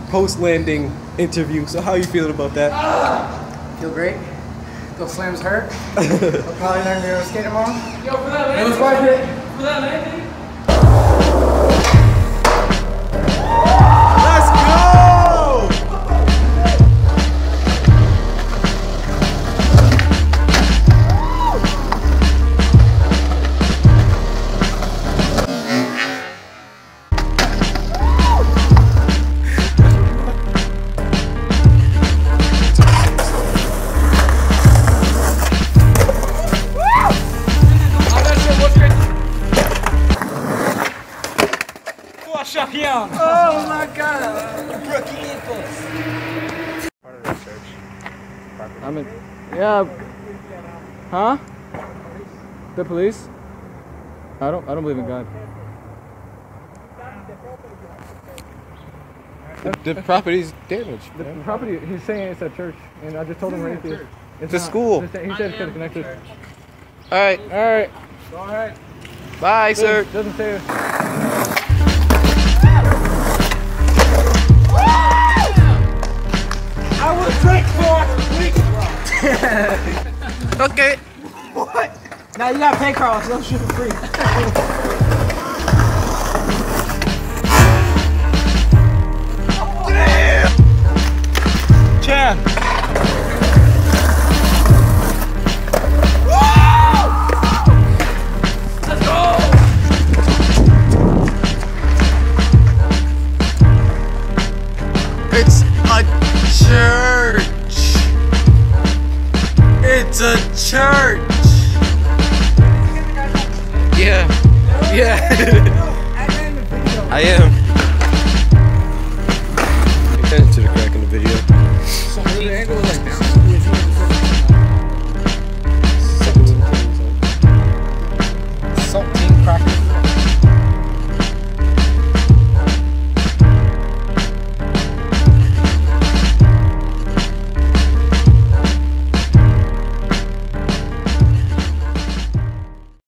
post-landing interview. So how are you feeling about that? Feel great. Go Slams hurt. I'll probably learn to go skate tomorrow. Yo, for that landing. It was worth it. For that landing. Let's go! Oh my God! Rookie impulse. Part of the church. I'm in. Yeah. Huh? The police? I don't believe in God. The property's damaged. The property. He's saying it's a church, and I just told him right there. It's a school. He said it's connected. All right. All right. All right. Bye, sir. Doesn't say. I will drink for Okay. What? Now you gotta pay Carlos. They'll shoot for free. Chan. Let's go. It's a church. It's a church. Yeah. Yeah. I am.